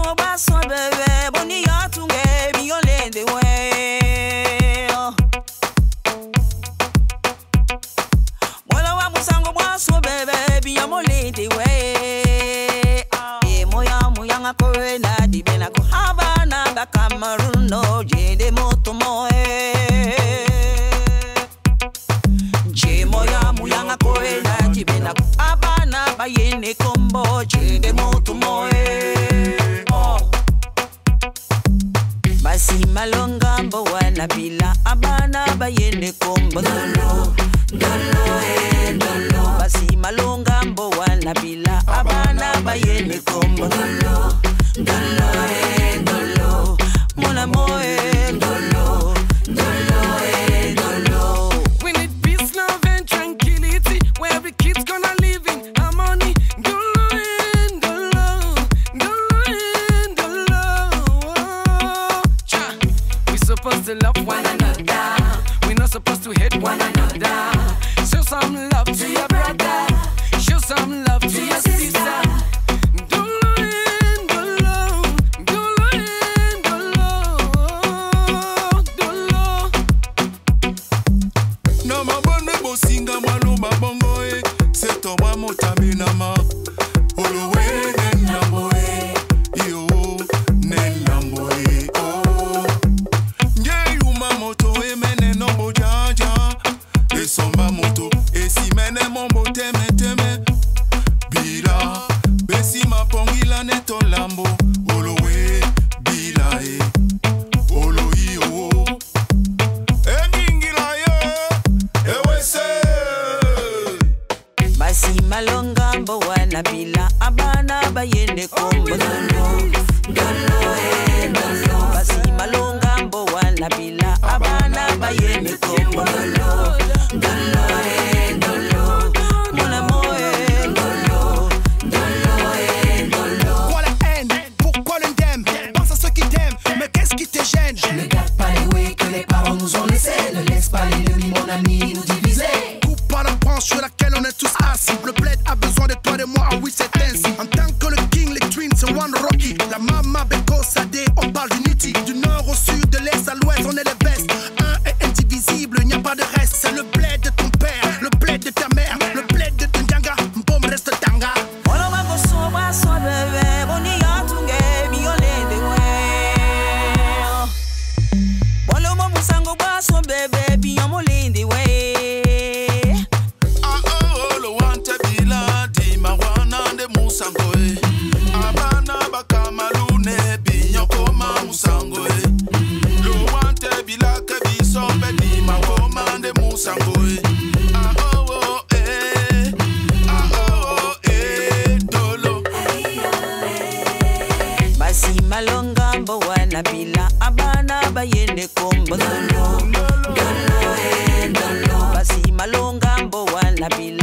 baso bebe boni ya tunge biolende we Mola wa musango baso bebe biolende we E moya muyanga koe na dibena ko habana ba Cameroon no jede moto moe Je moya muyanga koe na dibena ko habana ba yene kombo jede moto moe Basi malonga mbo wana bila abana ba yene kombo dolo dolo Basi malonga mbo wana bila abana ba yene kombo dolo dolo Mona moe dolo We need peace, love and tranquility, where every kid's gonna live in harmony. We supposed to love one another. We're not supposed to hate one another. Show some love to your brother. Show some love to your sister. Na mabone bosinga malumba bongo seto wa motamina ma olowe nenambo yo nenambo oh nge yuma moto mene no bojaja esomba moto esi mene mombo teme bila besi mapongila neto lambo olowe bila oloyi oh Basi malonga mbo wana bila abana ba yene kombo dolo Basi malonga mbo wana bila abana ba yene kombo dolo Mona moe Pourquoi la haine? Pourquoi l'indemne? Pense à ceux qui t'aiment, mais qu'est-ce qui te gêne? Ne garde pas les way que les parents nous ont laissés. Ne laisse pas l'ennemi, mon ami, nous diviser. Coupe pas la branche sur laquelle on est tous assis. Le bled a besoin de toi, de moi, ah oui c'est ainsi. En tant que le king, les twins, c'est One Rocky. La mama, Beko, Sadé, on parle d'unity. Du nord au sud, de l'est à l'ouest, on est les best. Un est indivisible, il n'y a pas de reste. C'est le bled de ton père, le bled de ta mère, le bled de ton djanga. Mbom reste tanga. Mola wa baso bebe boni ya tunge biolende we Mola wa musango baso bebe biolende we lo wante bila di mawana de musango abana bakamalune binyoko ma musango lo wante bila ke bisombe di mawoma de musango dolo Basi malonga mbo wana bila abana ba yene kombo dolo Basi malonga mbo wana bila